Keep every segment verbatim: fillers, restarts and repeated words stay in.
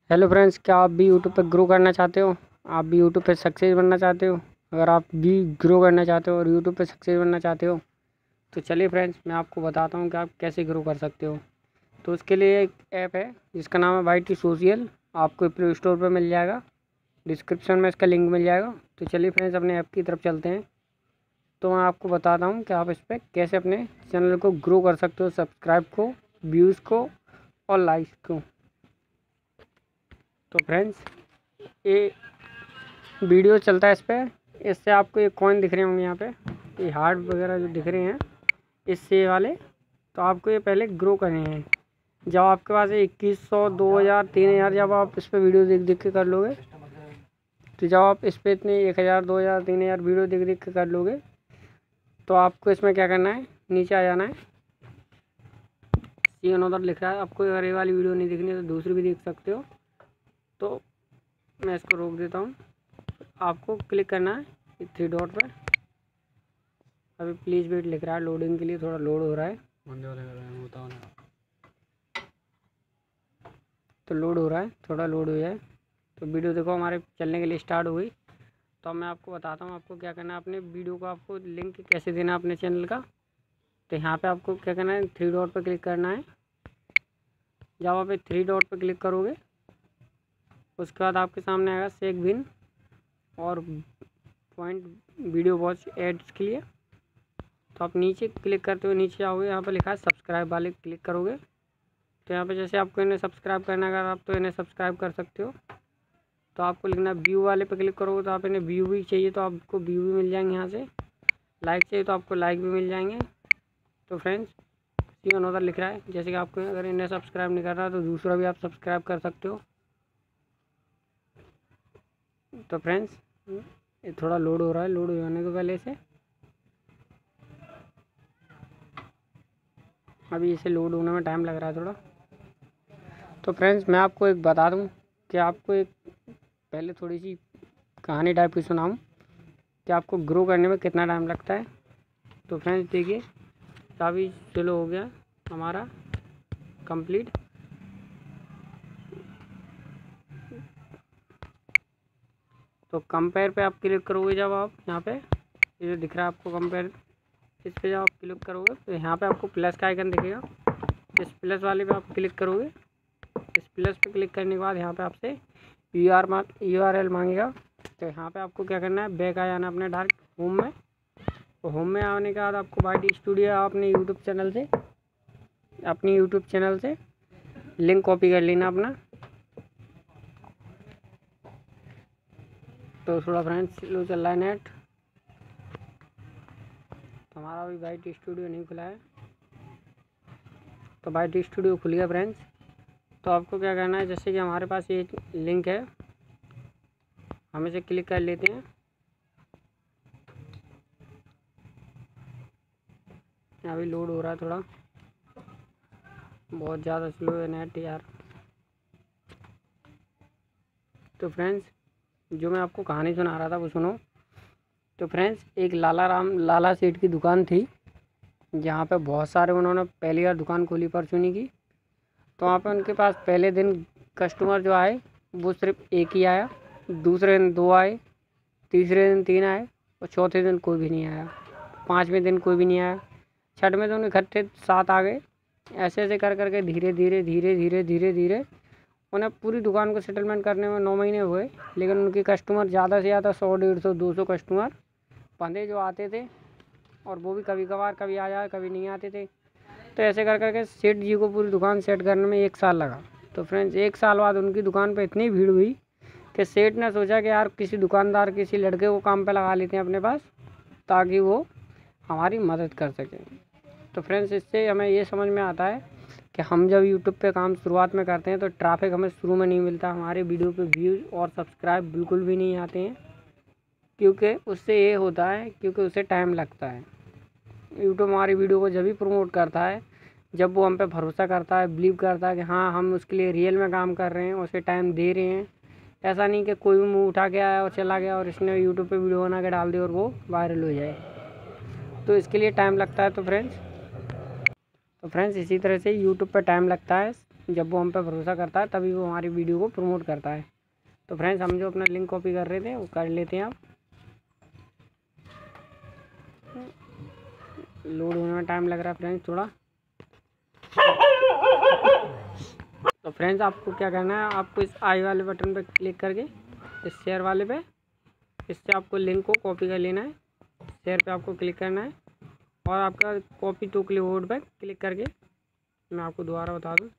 Hello friends, क्या आप भी यूट्यूब पर ग्रो करना चाहते हो? आप भी यूट्यूब पे सक्सेस बनना चाहते हो? अगर आप भी ग्रो करना चाहते हो और यूट्यूब पे सक्सेस बनना चाहते हो तो चलिए फ्रेंड्स, मैं आपको बताता हूँ कि आप कैसे ग्रो कर सकते हो। तो उसके लिए एक ऐप है जिसका नाम है वाई टी सोशल। आपको प्ले स्टोर पर मिल जाएगा, डिस्क्रिप्शन में इसका लिंक मिल जाएगा। तो चलिए फ्रेंड्स, अपने ऐप की तरफ चलते हैं। तो मैं आपको बताता हूँ कि आप इस पर कैसे अपने चैनल को ग्रो कर सकते हो, सब्सक्राइब को, व्यूज़ को और लाइक्स को। तो फ्रेंड्स, ये वीडियो चलता है इस पर। इससे आपको ये कॉइन दिख रहे होंगे यहाँ पे, ये हार्ट वगैरह जो दिख रहे हैं इससे वाले। तो आपको ये पहले ग्रो करने हैं। जब आपके पास इक्कीस सौ दो हज़ार तीन हज़ार जब आप इस पर वीडियो देख देख के कर लोगे, तो जब आप इस पर इतने एक हज़ार दो हज़ार तीन हज़ार वीडियो देख देख के कर लोगे तो आपको इसमें क्या करना है, नीचे आ जाना है। सी अनदर लिख रहा है। आपको अगर ये वाली वीडियो नहीं दिखनी है तो दूसरी भी देख सकते हो। तो मैं इसको रोक देता हूँ। आपको क्लिक करना है थ्री डॉट पर। अभी प्लीज़ वेट लिख रहा है, लोडिंग के लिए थोड़ा लोड हो रहा है। तो लोड हो रहा है, थोड़ा लोड हो जाए तो वीडियो देखो हमारे चलने के लिए स्टार्ट हो गई। तो अब मैं आपको बताता हूँ आपको क्या करना है। अपने वीडियो को आपको लिंक कैसे देना है अपने चैनल का। तो यहाँ पे आपको क्या करना है, थ्री डॉट पर क्लिक करना है। जब आप थ्री डॉट पर क्लिक करोगे उसके बाद आपके सामने आएगा सेक बिन और पॉइंट वीडियो वॉच एड्स के लिए। तो आप नीचे क्लिक करते हुए नीचे आओगे, यहाँ पर लिखा है सब्सक्राइब वाले क्लिक करोगे। तो यहाँ पे जैसे आपको इन्हें सब्सक्राइब करना है, अगर आप तो इन्हें सब्सक्राइब कर सकते हो। तो आपको लिखना है व्यू वाले पे क्लिक करोगे तो आप इन्हें व्यू भी चाहिए तो आपको व्यू भी मिल जाएंगे यहाँ से। लाइक चाहिए तो आपको लाइक भी मिल जाएंगे। तो फ्रेंड्स, सी अनदर लिख रहा है, जैसे कि आपको अगर इन्हें सब्सक्राइब नहीं कर रहा तो दूसरा भी आप सब्सक्राइब कर सकते हो। तो फ्रेंड्स, ये थोड़ा लोड हो रहा है, लोड होने के पहले से अभी इसे लोड होने में टाइम लग रहा है थोड़ा। तो फ्रेंड्स, मैं आपको एक बता दूं कि आपको एक पहले थोड़ी सी कहानी टाइप की सुनाऊं कि आपको ग्रो करने में कितना टाइम लगता है। तो फ्रेंड्स देखिए, काफ़ी चलो हो गया हमारा कंप्लीट। तो कंपेयर पे आप क्लिक करोगे, जब आप यहाँ पे ये जो दिख रहा है आपको कंपेयर, इस पर जब आप क्लिक करोगे तो यहाँ पे आपको प्लस का आइकन दिखेगा। इस प्लस वाले पे आप क्लिक करोगे। इस प्लस पे क्लिक करने के बाद यहाँ पे आपसे U R U R L मांगेगा। तो यहाँ पे आपको क्या करना है, बैक आ जाना अपने डायरेक्ट होम में। तो होम में आने के बाद आपको वाई टी स्टूडियो अपने यूट्यूब चैनल से अपनी यूट्यूब चैनल से लिंक कॉपी कर लेना अपना। तो थोड़ा फ्रेंड्स स्लो चल रहा है नेट, तो हमारा अभी वाई टी स्टूडियो नहीं खुला है। तो वाई टी स्टूडियो खुल गया फ्रेंड्स। तो आपको क्या करना है, जैसे कि हमारे पास ये लिंक है, हम इसे क्लिक कर लेते हैं। अभी लोड हो रहा है, थोड़ा बहुत ज़्यादा स्लो है नेट यार। तो फ्रेंड्स, जो मैं आपको कहानी सुना रहा था वो सुनो। तो फ्रेंड्स, एक लाला राम लाला सेठ की दुकान थी जहाँ पे बहुत सारे उन्होंने पहली बार दुकान खोली परचूनी की। तो वहाँ पे उनके पास पहले दिन कस्टमर जो आए वो सिर्फ एक ही आया, दूसरे दिन दो आए, तीसरे दिन तीन आए और चौथे दिन कोई भी नहीं आया, पाँचवें दिन कोई भी नहीं आया, छठवें दिन इकट्ठे सात आ गए। ऐसे ऐसे कर करके धीरे धीरे धीरे धीरे धीरे धीरे उन्हें पूरी दुकान को सेटलमेंट करने में नौ महीने हुए। लेकिन उनके कस्टमर ज़्यादा से ज़्यादा सौ डेढ़ सौ दो सौ कस्टमर बंदे जो आते थे, और वो भी कभी कभार, कभी आ जाए कभी नहीं आते थे। तो ऐसे कर करके सेठ जी को पूरी दुकान सेट करने में एक साल लगा। तो फ्रेंड्स, एक साल बाद उनकी दुकान पे इतनी भीड़ हुई कि सेठ ने सोचा कि यार किसी दुकानदार, किसी लड़के को काम पे लगा लेते हैं अपने पास ताकि वो हमारी मदद कर सके। तो फ्रेंड्स, इससे हमें ये समझ में आता है कि हम जब यूट्यूब पे काम शुरुआत में करते हैं तो ट्रैफिक हमें शुरू में नहीं मिलता, हमारे वीडियो पे व्यूज़ और सब्सक्राइब बिल्कुल भी नहीं आते हैं। क्योंकि उससे ये होता है, क्योंकि उसे टाइम लगता है। यूट्यूब हमारी वीडियो को जब भी प्रमोट करता है जब वो हम पे भरोसा करता है, बिलीव करता है कि हाँ हम उसके लिए रियल में काम कर रहे हैं, उसे टाइम दे रहे हैं। ऐसा नहीं कि कोई भी मुँह उठा के आया और चला गया और इसने यूट्यूब पे वीडियो बना के डाल दी और वो वायरल हो जाए। तो इसके लिए टाइम लगता है। तो फ्रेंड्स तो फ्रेंड्स इसी तरह से यूट्यूब पर टाइम लगता है जब वो हम पे भरोसा करता है तभी वो हमारी वीडियो को प्रमोट करता है। तो फ्रेंड्स हम जो अपना लिंक कॉपी कर रहे थे वो कर लेते हैं। आप लोड होने में टाइम लग रहा है फ्रेंड्स थोड़ा। तो फ्रेंड्स आपको क्या करना है, आपको इस आई वाले बटन पर क्लिक करके इस शेयर वाले पे, इससे आपको लिंक को कॉपी कर लेना है। शेयर पे आपको क्लिक करना है और आपका कॉपी टू क्लिपबोर्ड पे क्लिक करके, मैं आपको दोबारा बता दूं,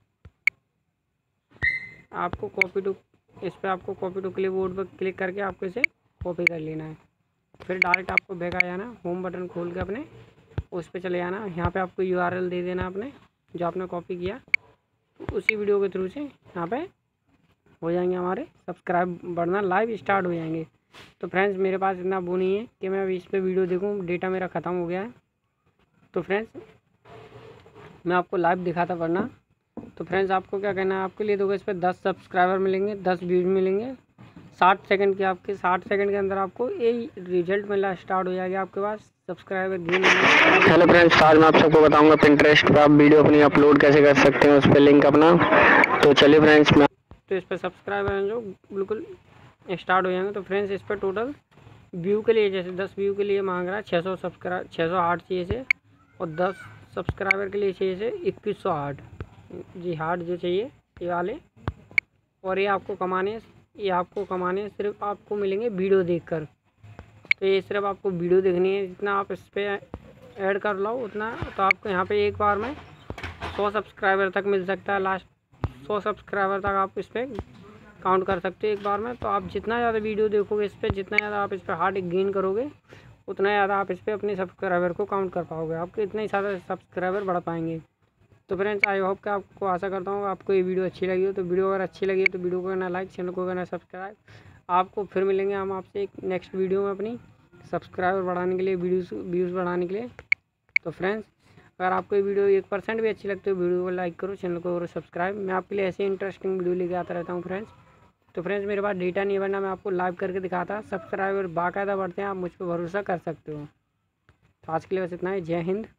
आपको कॉपी टू इस पे आपको कॉपी टू क्लिपबोर्ड पर क्लिक करके आपको इसे कॉपी कर लेना है। फिर डायरेक्ट आपको बैक आ जाना, होम बटन खोल के अपने उस पर चले जाना। यहाँ पे आपको यू आर एल दे देना अपने जो आपने कॉपी किया, उसी वीडियो के थ्रू से यहाँ पे हो जाएंगे हमारे सब्सक्राइब बढ़ना, लाइव स्टार्ट हो जाएंगे। तो फ्रेंड्स मेरे पास इतना वो नहीं है कि मैं अभी इस पर वीडियो देखूँ, डेटा मेरा ख़त्म हो गया है। तो फ्रेंड्स मैं आपको लाइव दिखाता वरना। तो फ्रेंड्स आपको क्या करना है, आपके लिए देखो इस पर दस सब्सक्राइबर मिलेंगे, दस व्यूज़ मिलेंगे, साठ सेकंड के आपके साठ सेकंड के अंदर आपको ये रिजल्ट मिलना स्टार्ट हो जाएगा आपके पास सब्सक्राइबर गेन। हेलो फ्रेंड्स, आज मैं आप सबको बताऊंगा पिंटरेस्ट पर आप वीडियो अपनी अपलोड कैसे कर सकते हैं, उस पर लिंक अपना। तो चलिए फ्रेंड्स मैं तो इस पर सब्सक्राइबर हैं जो बिल्कुल स्टार्ट हो जाएंगे। तो फ्रेंड्स इस पर टोटल व्यू के लिए जैसे दस व्यू के लिए मांग रहा है छः सौ सब्सक्राइब छः सौ हार्ट चाहिए से, और दस सब्सक्राइबर के लिए चाहिए से इक्कीस सौ हार्ट जी हार्ट जो चाहिए ये वाले। और ये आपको कमाने ये आपको कमाने सिर्फ आपको मिलेंगे वीडियो देखकर। तो ये सिर्फ आपको वीडियो देखनी है, जितना आप इस पर ऐड कर लो उतना, तो आपको यहाँ पे एक बार में सौ सब्सक्राइबर तक मिल सकता है। लास्ट सौ सब्सक्राइबर तक आप इस पर काउंट कर सकते हो एक बार में। तो आप जितना ज़्यादा वीडियो देखोगे इस पर, जितना ज़्यादा आप इस पर हार्ट गेन करोगे, उतना ज़्यादा आप इस पर अपने सब्सक्राइबर को काउंट कर पाओगे, आपके इतने ज़्यादा सब्सक्राइबर बढ़ पाएंगे। तो फ्रेंड्स आई होप कि आपको आशा करता हूँ आपको ये वीडियो अच्छी लगी हो। तो वीडियो अगर अच्छी लगी है तो वीडियो को करना लाइक, चैनल को करना सब्सक्राइब। आपको फिर मिलेंगे हम आपसे एक नेक्स्ट वीडियो में अपनी सब्सक्राइबर बढ़ाने के लिए, वीडियोस व्यूज़ बढ़ाने के लिए। तो फ्रेंड्स अगर आपको ये वीडियो एक परसेंट भी अच्छी लगती है तो वीडियो को लाइक करो, चैनल को करो सब्सक्राइब। मैं आपके लिए ऐसे इंटरेस्टिंग वीडियो लेके आता रहता हूँ फ्रेंड्स। तो फ्रेंड्स मेरे पास डेटा नहीं बनना, मैं आपको लाइव करके दिखाता, सब्सक्राइबर बाकायदा बढ़ते हैं, आप मुझ पर भरोसा कर सकते हो। तो आज के लिए बस इतना ही। जय हिंद।